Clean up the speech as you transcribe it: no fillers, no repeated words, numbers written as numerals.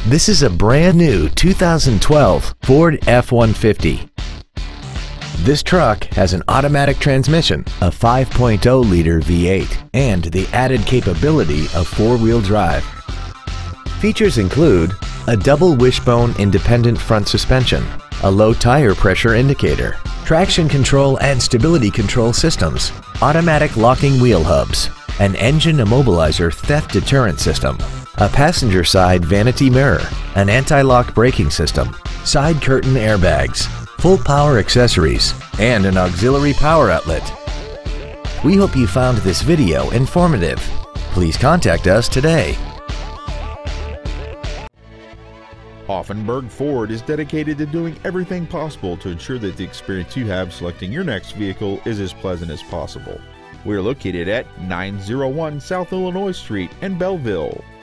This is a brand new 2012 Ford F-150. This truck has an automatic transmission, a 5.0-liter V8, and the added capability of four-wheel drive. Features include a double wishbone independent front suspension, a low tire pressure indicator, traction control and stability control systems, automatic locking wheel hubs, an engine immobilizer theft deterrent system, a passenger side vanity mirror, an anti-lock braking system, side curtain airbags, full power accessories, and an auxiliary power outlet. We hope you found this video informative. Please contact us today. Auffenberg Ford is dedicated to doing everything possible to ensure that the experience you have selecting your next vehicle is as pleasant as possible. We are located at 901 South Illinois Street in Belleville.